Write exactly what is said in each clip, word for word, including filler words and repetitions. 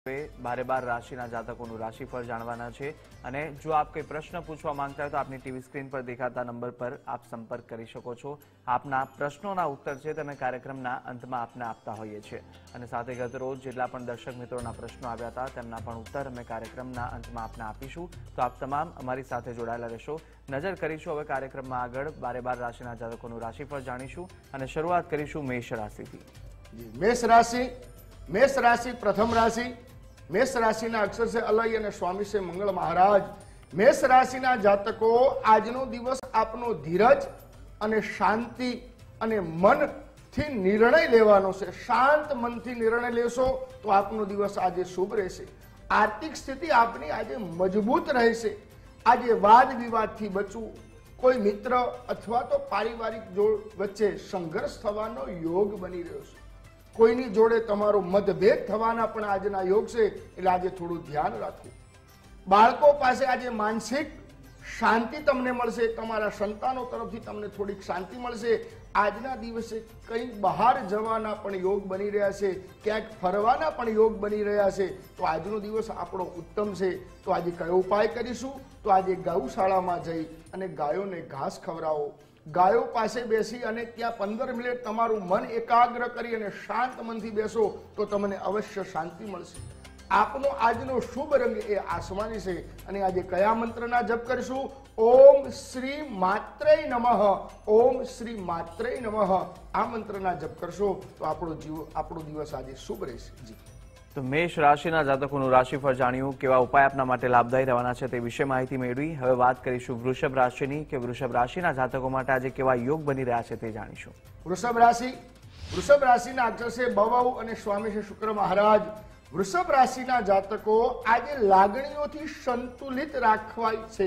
बारे बार राशिना जातकोનું રાશિફળ જાણવાના છે અને જો આપ કોઈ પ્રશ્ન પૂછવા માંગતા હોય તો આપની ટીવી સ્ક્રીન પર દેખાતા નંબર પર આપ સંપર્ક કરી શકો છો। આપના પ્રશ્નોના ઉત્તર છે તમે કાર્યક્રમના અંતમાં આપને આપતા હોઈએ છીએ અને સાથે ગત રોજ જેટલા પણ દર્શક મિત્રોના પ્રશ્નો આવ્યા હતા તેમના પણ ઉત્તર અમે કાર્યક્રમના અંતમાં આપને આપીશું। તો આપ તમામ અમારી સાથે જોડાયેલા રહેશો। નજર કરીશું હવે કાર્યક્રમમાં આગળ બારે બાર રાશિના જાતકોનું રાશિફળ જાણીશું અને શરૂઆત કરીશું મેષ રાશિથી। जी मेष राशि मेष राशि प्रथम राशि मेष राशि अक्षर से अलय और स्वामी से मंगल महाराज। मेष राशि जातको आजनो दिवस आपनो धीरज अने शांति अने मन थी निर्णय लेवानो छे। शांत मन थी निर्णय लेशो तो आपनो दिवस आज शुभ रहेशे। आर्थिक स्थिति आपनी आज मजबूत रहेशे। आज वाद विवाद थी बचवू, कोई मित्र अथवा तो पारिवारिक जोड़ वच्चे संघर्ष थवानो योग बनी रह्यो छे। कोईनी जोड़े तमारो मतभेद थवाना पण आजना योग छे એટલે આજે થોડું ધ્યાન રાખવું। બાળકો પાસે આજે માનસિક શાંતિ તમને મળશે। તમારા સંતાનો તરફથી તમને થોડીક શાંતિ મળશે। આજના દિવસે કંઈ બહાર જવાના પણ योग બની રહ્યા છે, ક્યાંક ફરવાના પણ योग બની રહ્યા છે। તો આજનો દિવસ આપણો ઉત્તમ છે। તો આજે કયો ઉપાય કરીશું? તો આજે ગૌશાળામાં જઈ અને ગાયોને ઘાસ ખવડાવો। गायो पासे बेसी अने त्या पंदर मिनिट तमारू मन एकाग्र करी अने शांत मनथी बेसो तो तमने अवश्य शांति मळशे। आपनो आजनो शुभ रंग ए आसमानी छे अने आजे कया मंत्रना जप करीशुं? ओम श्री मात्रेय नमः, ओम श्री मात्रेय नमः आ मंत्रना जप करशो तो आपणो जीव आपणो दिवस आज शुभ रहेशे। जी तो मेष राशिना जातकोનું રાશિફળ જાણ્યું, કેવા ઉપાય આપના માટે લાભદાયી રહેવાના છે તે વિશે માહિતી મેળવી। હવે વાત કરીશું વૃષભ રાશિની કે વૃષભ રાશિના જાતકો માટે આજે કેવા યોગ બની રહ્યા છે તે જાણીશું। वृषभ राशि वृषभ राशिना अक्षर से बवाऊ अने स्वामी से शुक्र महाराज। वृषभ राशिना जातको आज लागणीओथी संतुलित राखवाय छे।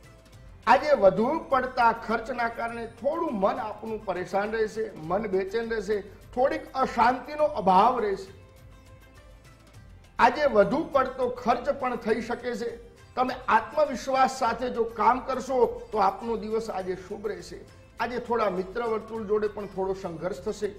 આજે વધુ પડતા ખર્ચના કારણે થોડું મન આપણું પરેશાન રહેશે, મન બેચેન રહેશે, થોડીક અશાંતિનો અભાવ રહેશે। આજે વધુ પડતો ખર્ચ પણ થઈ શકે છે। તમે આત્મવિશ્વાસ સાથે જો કામ કરશો તો આપનો દિવસ આજે શુભ રહેશે। આજે થોડા મિત્ર વર્તુળ જોડે પણ થોડો સંઘર્ષ થશે।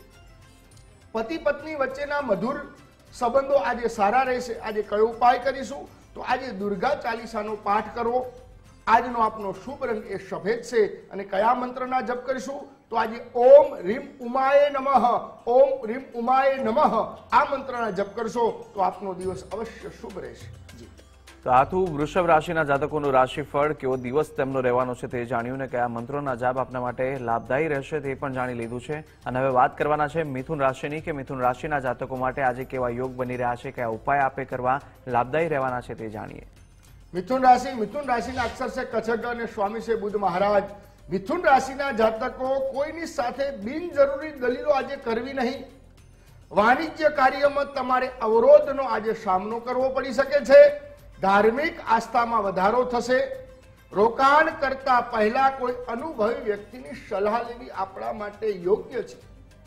પતિ પત્ની વચ્ચેના મધુર સંબંધો આજે સારા રહેશે। આજે કયો ઉપાય કરીશું? તો આજે દુર્ગા ચાલીસાનો પાઠ કરવો। આજનો આપનો શુભ રંગ એ સફેદ છે અને કયા મંત્રના જપ કરીશું? તો આજે ઓમ રીમ ઉમાય નમઃ, ઓમ રીમ ઉમાય નમઃ આ મંત્રના જપ કરશો તો આપનો દિવસ અવશ્ય શુભ રહેશે। જી તો આ તો વૃષભ રાશિના જાતકોનું રાશિફળ, કેવો દિવસ તેમનો રહેવાનો છે તે જાણ્યું ને કયા મંત્રોના જાપ આપના માટે લાભદાયી રહેશે તે પણ જાણી લીધું છે। અને હવે વાત કરવાના છે મિથુન રાશિની કે મિથુન રાશિના જાતકો માટે આજે કેવા યોગ બની રહ્યા છે, કયા ઉપાય આપે કરવા લાભદાયી રહેવાના છે તે જાણીએ। मिथुन राशि मिथुन राशि अक्षर से कछग और स्वामी से बुध महाराज। मिथुन राशि जातको कोईनी साथे बिनजरूरी दलीलो आज करवी नहीं। वाणिज्य कार्य में तमारे अवरोधनो आज सामनो करवो पड़ी सके छे। धार्मिक आस्था में वधारो थशे। रोकाण करता पहला कोई अनुभवी व्यक्तिनी सलाह लेवी आपणा माटे योग्य छे।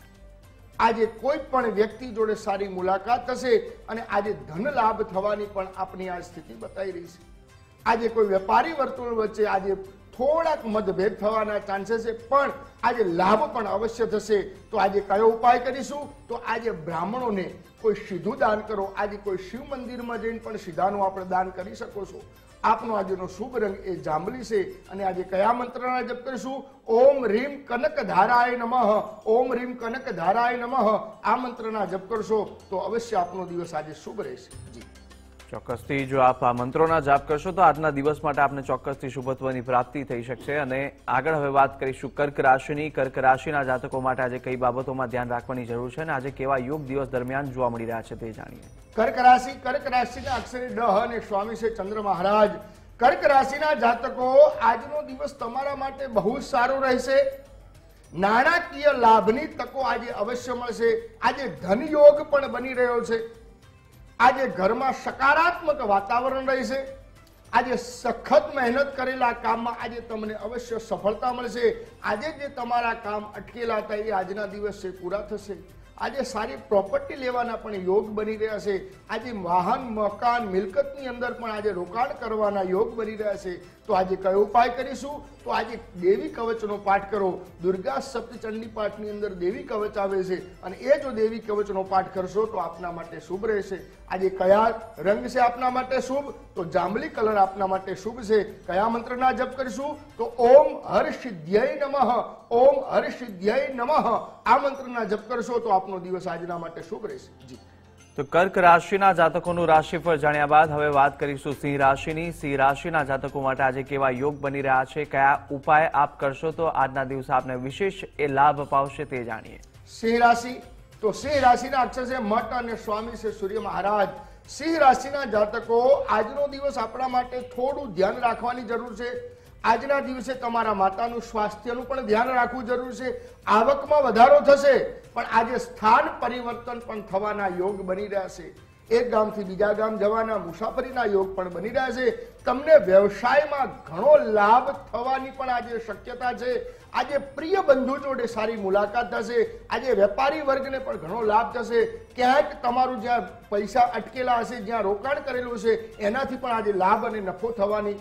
आज कोई पण व्यक्ति जोड़े सारी मुलाकात थशे अने आज धन लाभ थवानी पण आपनी आ स्थिति बताई रही छे। आज कोई व्यापारी वर्तुळ वच्चे आज थोड़ाक मतभेद थवाना चांसेस है पण आज लाभ पण अवश्य थशे। तो आज कयो उपाय करीशुं? तो आज ब्राह्मणों ने कोई सीधुं दान करो। आज कोई शिव मंदिर में जईने पण सीधानुं आपणे दान करी शको छो। आपनो आजनो शुभ रंग ए जांबली छे अने आज कया मंत्रना जप करीशुं? ओम ह्रीम कनकधाराय नमः, ओम ह्रीम कनकधाराय नमः आ मंत्रना जप करशो तो अवश्य आपनो दिवस आज शुभ रहेशे। जी ચોક્કસથી જો આપ આ મંત્રોના જાપ કરશો તો આજના દિવસ માટે આપને ચોક્કસથી શુભત્વની પ્રાપ્તિ થઈ શકશે। અને આગળ હવે વાત કરીશું કર્ક રાશિની। કર્ક રાશિના જાતકો માટે આજે કઈ બાબતોમાં ધ્યાન રાખવાની જરૂર છે અને આજે કેવા યોગ દિવસ દરમિયાન જોવા મળી રહ્યા છે તે જાણીએ। કર્ક રાશि કર્ક રાશિના અક્ષરે ડ અને સ્વામી છે ચંદ્ર महाराज। કર્ક રાશિના જાતકો આજનો દિવસ તમારા માટે બહુ સારો રહેશે। નાણાકીય લાભની તકો આજે અવશ્ય મળશે। આજે ધન યોગ પણ બની રહ્યો છે। आज घर में सकारात्मक वातावरण रहेशे। आज सखत मेहनत करेला काम में आज तमने अवश्य सफलता मळशे। आज जे तमारा काम अटकेला था ए आजना दिवसे पूरा थशे। આજે સારી પ્રોપર્ટી લેવાના પણ યોગ બની રહ્યા છે. આજે વાહન મકાન મિલકતની અંદર પણ આજે રોકાણ કરવાના યોગ બની રહ્યા છે. તો આજે કયો ઉપાય કરીશું? તો આજે દેવી કવચનો પાઠ કરો. દુર્ગા સપ્તચંડી પાઠની અંદર દેવી કવચ આવે છે અને એ જો દેવી કવચનો પાઠ કરશો તો આપના માટે શુભ રહેશે. આજે કયા રંગ છે આપના માટે શુભ? તો જાંબલી કલર આપના માટે શુભ છે. કયા મંત્રના જપ કરીશું? તો ઓમ હર્ષિદ્ધ્યય નમઃ, ઓમ હર્ષિદ્ધ્યય નમઃ. આ મંત્રના જપ કરશો તો આપનો દિવસ આજના માટે શુભ રહેશે. જી તો કર્ક રાશિના જાતકોનું રાશિફળ જાણ્યા બાદ હવે વાત કરીશું સિંહ રાશિની. સિંહ રાશિના જાતકો માટે આજે કેવા યોગ બની રહ્યા છે, કયા ઉપાય આપ કરશો તો આજના દિવસે આપને વિશેષ એ લાભ અપાવશે તે જાણીએ. સિંહ રાશિ, તો સિંહ રાશિના અક્ષર છે મઠ અને સ્વામી છે સૂર્ય મહારાજ. સિંહ રાશિના જાતકો આજનો દિવસ આપણા માટે થોડું ધ્યાન રાખવાની જરૂર છે. આજના દિવસે તમારા માતાનું સ્વાસ્થ્યનું પણ ધ્યાન રાખવું જરૂર છે. આવકમાં વધારો થશે પણ આજે સ્થાન પરિવર્તન પણ થવાના યોગ બની રહ્યા છે. એક ગામથી બીજા ગામ જવાના મુસાફરીના યોગ પણ બની રહ્યા છે. તમને વ્યવસાયમાં ઘણો લાભ થવાની પણ આજે શક્યતા છે. આજે પ્રિય બંધુ જોડે સારી મુલાકાત થશે. આજે વેપારી વર્ગને પણ ઘણો લાભ થશે. ક્યાંક તમારું જ્યાં પૈસા અટકેલા હશે, જ્યાં રોકાણ કરેલું છે, એનાથી પણ આજે લાભ અને નફો થવાની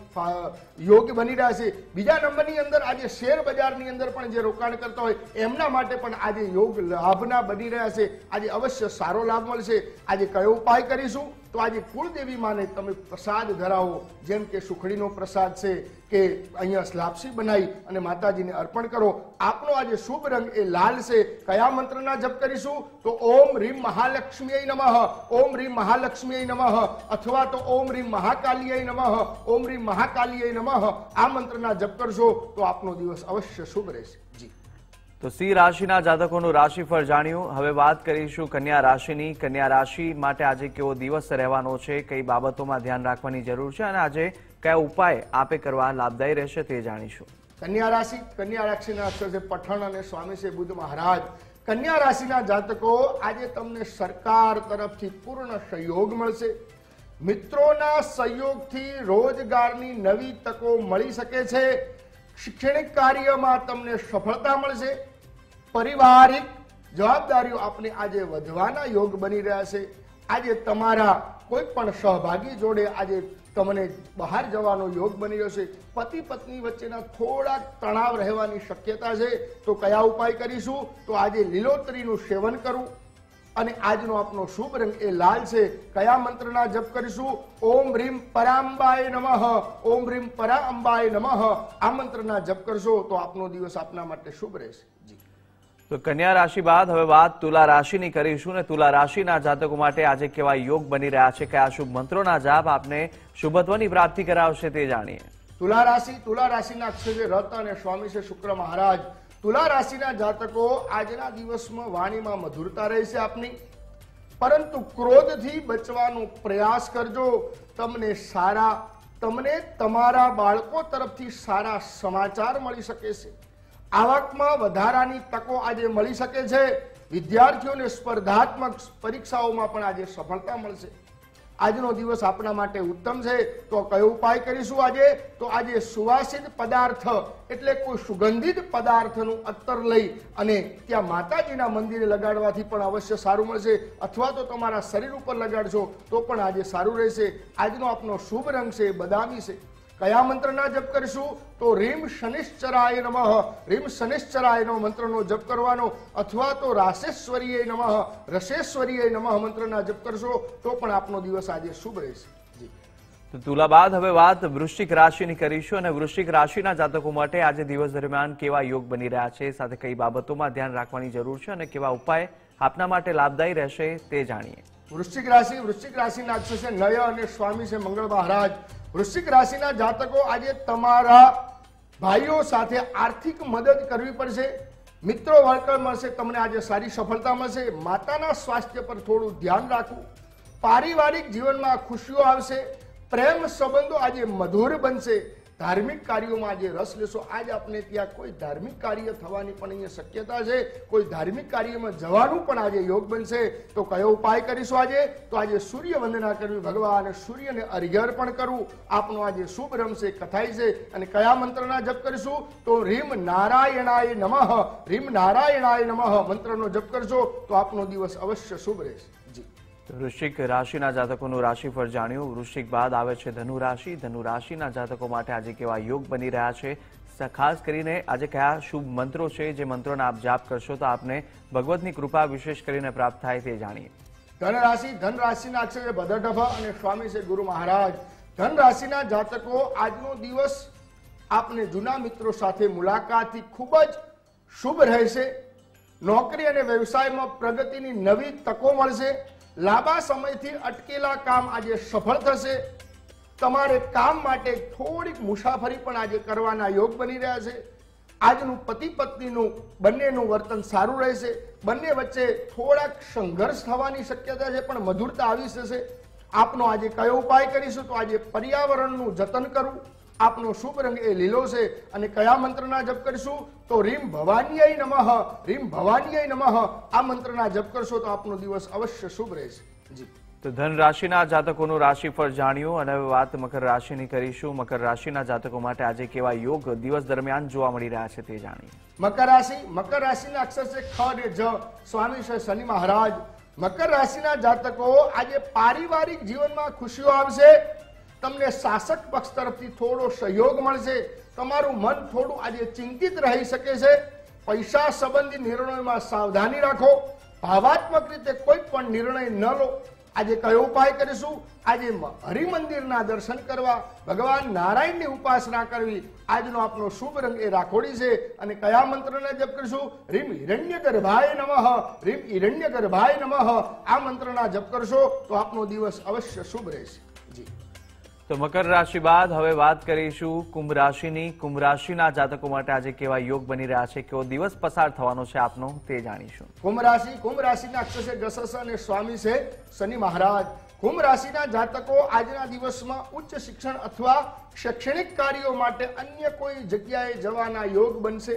યોગ બની રહ્યા છે. બીજા નંબરની અંદર આજે શેર બજારની અંદર પણ જે રોકાણ કરતા હોય એમના માટે પણ આજે યોગ લાભના બની રહ્યા છે. આજે અવશ્ય સારો લાભ મળશે. આજે કયો ઉપાય કરીશું? તો આજે કુળદેવી માને તમે પ્રસાદ ધરાવો. જેમ કે સુખડીનો પ્રસાદ છે કે અહીંયા લાપસી બનાવી અને માતાજીને અર્પણ કરો. આપનો આજે શુભ રંગ એ લાલ છે. કયા મંત્રના જપ કરીશું? તો ઓમ રીમ મહાલક્ષ્મીય નમઃ, ઓમ રીમ મહાલક્ષ્મીય નમઃ, અથવા તો ઓમ રીમ મહાકાલીય નમઃ, ઓમ રીમ મહાકાલીય નમઃ. આ મંત્રના જપ કરશો તો આપનો દિવસ અવશ્ય શુભ રહેશે. જી તો સિંહ રાશિના જાતકોનું રાશિફળ જાણ્યું. હવે વાત કરીશું કન્યા રાશિની. કન્યા રાશિ માટે આજે કેવો દિવસ રહેવાનો છે, કઈ બાબતોમાં ધ્યાન રાખવાની જરૂર છે અને આજે કયા ઉપાય આપે કરવા લાભદાયી રહેશે તે જાણીશું. કન્યા રાશિ, કન્યા રાશિના અક્ષર છે પઠણ અને સ્વામી છે બુધ મહારાજ. કન્યા રાશિના જાતકો આજે તમને સરકાર તરફથી પૂર્ણ સહયોગ મળશે. મિત્રોના સહયોગથી રોજગારની નવી તકો મળી શકે છે. શૈક્ષણિક કાર્યમાં તમને સફળતા મળશે. પારિવારિક જવાબદારીઓ આપણે આજે વધવાના યોગ બની રહ્યા છે. આજે તમારા કોઈ પણ સહભાગી જોડે આજે તમને બહાર જવાનો યોગ બની રહ્યો છે. પતિ પત્ની વચ્ચેના થોડા તણાવ રહેવાની શક્યતા છે. તો કયા ઉપાય કરીશું? તો આજે લીલોતરીનું સેવન કરવું અને આજનો આપનો શુભ રંગ એ લાલ છે. કયા મંત્રના જપ કરીશું? ઓમ રીમ પરાંબાય નમઃ, ઓમ રીમ પરાંબાય નમઃ. આ મંત્રના જપ કરશો તો આપનો દિવસ આપના માટે શુભ રહેશે. જી તો કન્યા રાશિ બાદ હવે વાત તુલા રાશિની કરીશું. ને તુલા રાશિના જાતકો માટે આજે કેવા યોગ બની રહ્યા છે, કયા શુભ મંત્રોના જાપ આપને શુભત્વની પ્રાપ્તિ કરાવશે તે જાણીએ. તુલા રાશિ, તુલા રાશિના અક્ષર છે રત અને સ્વામી છે શુક્ર મહારાજ. તુલા રાશિના જાતકો આજના દિવસમાં વાણીમાં મધુરતા રહેશે આપની, પરંતુ ક્રોધથી બચવાનો પ્રયાસ કરજો. તમને સારા તમને તમારા બાળકો તરફથી સારા સમાચાર મળી શકે છે. આવકમાં વધારાની તકો આજે મળી શકે છે. વિદ્યાર્થીઓને સ્પર્ધાત્મક પરીક્ષાઓમાં પણ આજે સફળતા મળશે. આજનો દિવસ આપણા માટે ઉત્તમ છે. તો કયો ઉપાય કરીશું આજે? તો આજે સુવાસિત પદાર્થ એટલે કોઈ સુગંધિત પદાર્થનું અત્તર લઈ અને ત્યાં માતાજીના મંદિરે લગાડવાથી પણ અવશ્ય સારું મળશે. અથવા તો તમારા શરીર ઉપર લગાડશો તો પણ આજે સારું રહેશે. આજનો આપનો શુભ રંગ છે બદામી છે. કયા મંત્રના જપ કરીશું? તો રીમ શનિશ્ચરાય નમઃ, રીમ શનિશ્ચરાય નો મંત્રનો જપ કરવાનો, અથવા તો રાશેશ્વરીય નમઃ, રસેશ્વરીય નમઃ મંત્રના જપ કરશો તો પણ આપનો દિવસ આજે શુભ રહેશે. તો તુલા બાદ હવે વાત વૃશ્ચિક રાશિની કરીશું. અને વૃશ્ચિક રાશિના જાતકો માટે આજે દિવસ દરમિયાન કેવા યોગ બની રહ્યા છે, સાથે કઈ બાબતોમાં ધ્યાન રાખવાની જરૂર છે અને કેવા ઉપાય આપના માટે લાભદાયી રહેશે તે જાણીએ. વૃશ્ચિક રાશિ, વૃશ્ચિક રાશિના અક્ષર છે નય અને સ્વામી છે મંગળ મહારાજ. વૃશ્ચિક રાશિના જાતકો આજે તમારા ભાઈઓ સાથે આર્થિક મદદ કરવી પડશે. મિત્રો વર્કર મળશે, તમને આજે સારી સફળતા મળશે. માતાના સ્વાસ્થ્ય પર થોડું ધ્યાન રાખવું. પારિવારિક જીવનમાં ખુશીઓ આવશે. પ્રેમ સંબંધો આજે મધુર બનશે. ધાર્મિક કાર્યોમાં આજે રસ લેશો. આજ આપને ત્યાં કોઈ ધાર્મિક કાર્ય થવાની પણ અહીંયા શક્યતા છે. કોઈ ધાર્મિક કાર્યમાં જવાનું પણ આજે યોગ બનશે. તો કયો ઉપાય કરીશું આજે? તો આજે સૂર્ય વંદના કરવી, ભગવાન સૂર્યને અર્ઘ્ય અર્પણ કરવું આપનો આજે શુભ રમશે, કથાય છે. અને કયા મંત્રના જપ કરીશું? તો રીમ નારાયણાય નમઃ, રીમ નારાયણાય નમઃ મંત્રનો જપ કરશો તો આપનો દિવસ અવશ્ય શુભ રહેશે. જી. વૃશ્ચિક રાશિના જાતકોનું રાશિફળ જાણ્યું. વૃશ્ચિક બાદ આવે છે ધનુ રાશિ. ધનુ રાશિના જાતકો માટે આજે કેવા યોગ બની રહ્યા છે, ખાસ કરીને આજે કયા શુભ મંત્રો છે, જે મંત્રોના આપ જાપ કરશો તો આપને ભગવતની કૃપા વિશેષ કરીને પ્રાપ્ત થાય તે જાણીએ. ધન રાશિ, ધન રાશિના અક્ષર છે ભદ્રઢભ અને સ્વામી છે ગુરુ મહારાજ. ધન રાશિના જાતકો આજનો દિવસ આપને જૂના મિત્રો સાથે મુલાકાતથી ખૂબ જ શુભ રહેશે. નોકરી અને વ્યવસાયમાં પ્રગતિની નવી તકો મળશે. લાંબા સમયથી અટકેલા કામ આજે સફળ થશે. તમારે કામ માટે થોડીક મુસાફરી પણ આજે કરવાના યોગ બની રહ્યા છે. આજનું પતિ પત્નીનું બંનેનું વર્તન સારું રહેશે. બંને વચ્ચે થોડાક સંઘર્ષ થવાની શક્યતા છે, પણ મધુરતા આવી જશે. આપનો આજે કયો ઉપાય કરીશું? તો આજે પર્યાવરણનું જતન કરવું. આપનો શુભ રંગ એ લીલો છે. અને કયા મંત્રના જપ કરીશું? તો રીમ ભવાનીય નમઃ, રીમ ભવાનીય નમઃ આ મંત્રના જપ કરશો તો આપનો દિવસ અવશ્ય શુભ રહેશે. જી. તો ધન રાશિના જાતકોનું રાશિફળ જાણ્યું અને હવે વાત મકર રાશિની કરીશું. મકર રાશિના જાતકો માટે આજે કેવા યોગ દિવસ દરમિયાન જોવા મળી રહ્યા છે તે જાણીએ. મકર રાશિ, મકર રાશિના અક્ષર છે ખ અને જ, સ્વામી છે શનિ મહારાજ. મકર રાશિના જાતકો આજે પારિવારિક જીવનમાં ખુશીઓ આવશે. તમને શાસક પક્ષ તરફથી થોડો સહયોગ મળશે. તમારું મન થોડું આજે ચિંતિત રહી શકે છે. પૈસા સંબંધી નિર્ણયોમાં સાવધાની રાખો. ભાવાત્મક રીતે કોઈ પણ નિર્ણય ન લો. આજે કયો ઉપાય કરીશું? આજે હરિમંદિરના દર્શન કરવા, ભગવાન નારાયણની ઉપાસના કરવી. આજનો આપનો શુભ રંગ એ રાખોડી છે. અને કયા મંત્રના જપ કરીશું? રીમ હિરણ્ય ગર્ભાય નમઃ, રીમ હિરણ્ય ગર્ભાય નમઃ આ મંત્રના જપ કરશો તો આપનો દિવસ અવશ્ય શુભ રહેશે. જી. તો મકર રાશિ બાદ હવે વાત કરીશું કુંભ રાશિની. કુંભ રાશિના જાતકો માટે આજે કેવા યોગ બની રહ્યા છે, કેવો દિવસ પસાર થવાનો છે આપનો તે જાણીશું. કુંભ રાશિ, કુંભ રાશિના અક્ષર છે જસસ અને સ્વામી છે શનિ મહારાજ. કુંભ રાશિના જાતકો આજના દિવસમાં ઉચ્ચ શિક્ષણ અથવા શૈક્ષણિક કાર્યો માટે અન્ય કોઈ જગ્યાએ જવાના યોગ બનશે.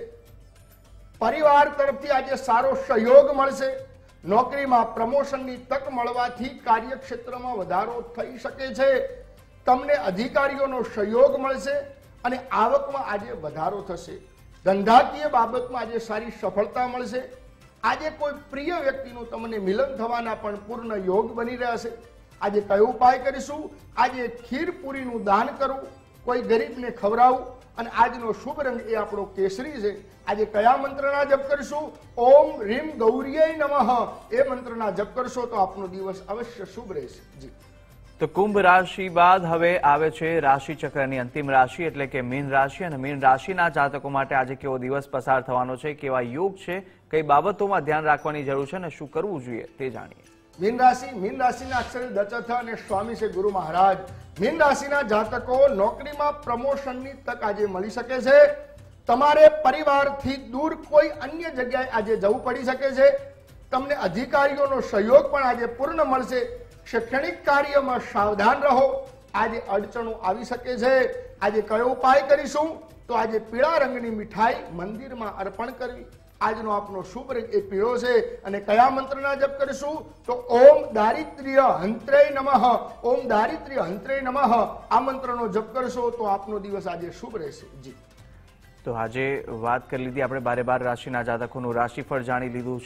પરિવાર તરફથી આજે સારો સહયોગ મળશે. નોકરીમાં પ્રમોશનની તક મળવાથી કાર્યક્ષેત્રમાં વધારો થઈ શકે છે. તમને અધિકારીઓનો સહયોગ મળશે અને આવકમાં આજે વધારો થશે. ધંધાકીય બાબતમાં આજે સારી સફળતા મળશે. આજે કોઈ પ્રિય વ્યક્તિનું તમને મિલન થવાના પણ પૂર્ણ યોગ બની રહ્યા છે. આજે કયો ઉપાય કરીશું? આજે ખીર પૂરીનું દાન કરવું, કોઈ ગરીબને ખવડાવવું. અને આજનો શુભ રંગ એ આપણો કેસરી છે. આજે કયા મંત્રના જપ કરીશું? ઓમ રીમ ગૌરીય નમઃ એ મંત્રના જપ કરશો તો આપનો દિવસ અવશ્ય શુભ રહેશે. જી. તો કુંભ રાશિ બાદ હવે આવે છે રાશિ ચક્રની અંતિમ રાશિ એટલે કે મીન રાશિ. અને મીન રાશિના જાતકો માટે આજે કેવો દિવસ પસાર થવાનો છે, કેવા યોગ છે, કઈ બાબતોમાં ધ્યાન રાખવાની જરૂર છે અને શું કરવું જોઈએ તે જાણીએ. મીન રાશિ, મીન રાશિના અક્ષર દચથ અને સ્વામી છે ગુરુ મહારાજ. મીન રાશિના જાતકો નોકરીમાં પ્રમોશનની તક આજે મળી શકે છે. તમારે પરિવારથી દૂર કોઈ અન્ય જગ્યાએ આજે જવું પડી શકે છે. તમને અધિકારીઓનો સહયોગ પણ આજે પૂર્ણ મળશે. શૈક્ષણિક કાર્યમાં સાવધાન રહો. આજે અડચણો આવી શકે છે. આજે કયો ઉપાય કરીશું? તો આજે પીળા રંગની મીઠાઈ મંદિરમાં અર્પણ કરવી. આજનો આપનો શુભ રંગ એ પીળો છે. અને કયા મંત્રના જપ કરીશું? તો ઓમ દારિદ્ર્ય હંત્રેય નમઃ, ઓમ દારિદ્ર્ય હંત્રેય નમઃ આ મંત્રનો જપ કરશો તો આપનો દિવસ આજે શુભ રહેશે. જી. તો આજે વાત કરી લીધી આપણે બારે બાર રાશિના જાતકોનું રાશિફળ જાણી લીધું છે.